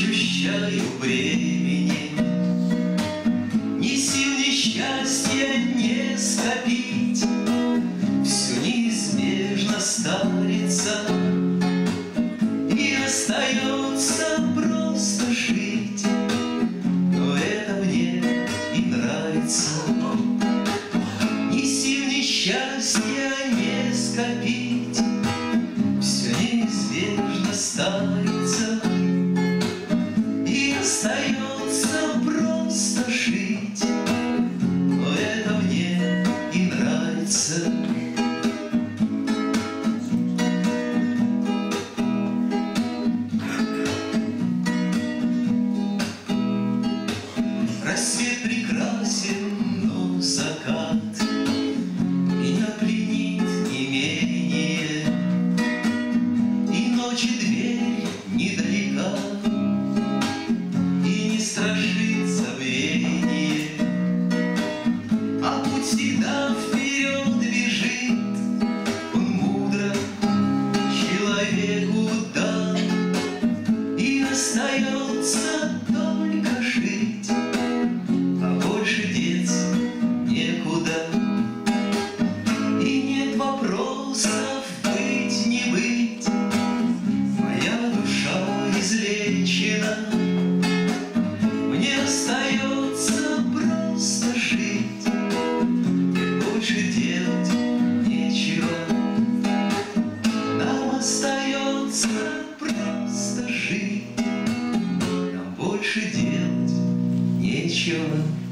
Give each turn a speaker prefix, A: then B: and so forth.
A: ощущаю времени. Ни сил, ни счастья не скопить, все неизбежно старится, и остается просто жить. Но это мне и нравится. Ни сил, ни счастья не скопить, все неизбежно старится, и остается просто жить. Но это мне и нравится. Рассвет прекрасен, но закат меня пленит не менее, и ночи дверь недалека, и не страшит забвение, а путь всегда вперед бежит. Он мудро человеку дан, и остается только жить, а больше деться некуда. И нет вопросов быть, не быть, моя душа излечена. Мне остается просто жить, и больше делать нечего. Нам остается просто жить, нам больше делать нечего.